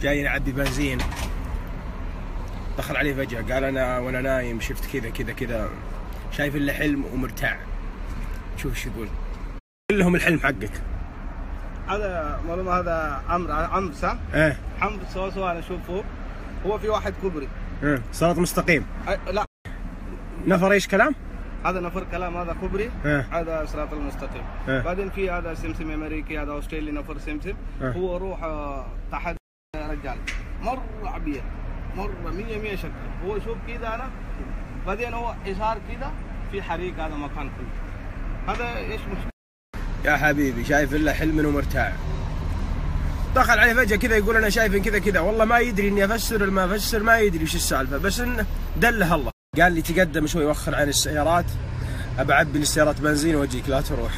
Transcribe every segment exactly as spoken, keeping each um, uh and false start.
جاي نعبي بنزين، دخل عليه فجأة قال أنا وأنا نايم شفت كذا كذا كذا، شايف إلا حلم ومرتاع. شوف ايش يقول. قل لهم الحلم حقك. هذا معلومة، هذا عمرو عمرو صح؟ ايه عمرو سوا سوا انا اشوفه هو في واحد كوبري. ايه صراط مستقيم. أه لا نفر ايش كلام؟ هذا نفر كلام، هذا كوبري. إيه؟ هذا صراط المستقيم. إيه؟ بعدين في هذا سمسم امريكي، هذا استرالي نفر سمسم. إيه؟ هو روح تحت رجال مرة عبية مرة مية مية شكل. هو شوف كذا انا، بعدين هو اشار كذا في حريق هذا مكان كله. هذا ايش مشكلة؟ يا حبيبي شايف الا حلم ومرتاع. دخل عليه فجأة كذا يقول أنا شايف كذا كذا، والله ما يدري إني أفسر ولا ما أفسر، ما يدري وش السالفة، بس إنه دله الله. قال لي تقدم شوي وخر عن السيارات، أبى أعبي للسيارات بنزين وأجيك لا تروح.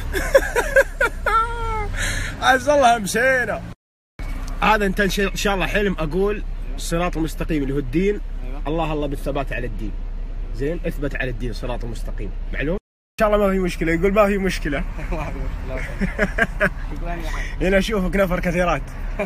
عز الله مشينا. هذا أنت إن شاء الله حلم أقول الصراط المستقيم اللي هو الدين. الله الله بالثبات على الدين. زين اثبت على الدين الصراط المستقيم، معلوم؟ إن شاء الله ما في مشكلة. يقول ما في مشكلة. ما في مشكلة. شكرا يا حبيبي. هنا أشوفك نفر كثيرات.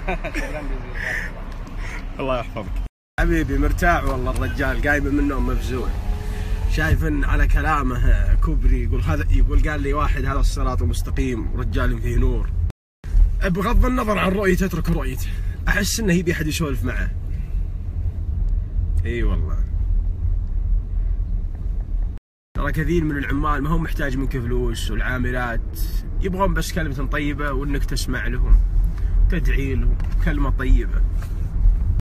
الله يحفظك حبيبي. مرتاح والله الرجال، قايم من النوم مفزوع، شايف ان على كلامه كوبري. يقول هذا، يقول قال لي واحد هذا الصراط المستقيم، رجال فيه نور. بغض النظر عن رؤيته اترك رؤيته، احس انه يبي احد يسولف معه. اي والله ترى كثير من العمال ما هم محتاج منك فلوس، والعاملات يبغون بس كلمة طيبة وانك تسمع لهم، تدعي لهم كلمة طيبة.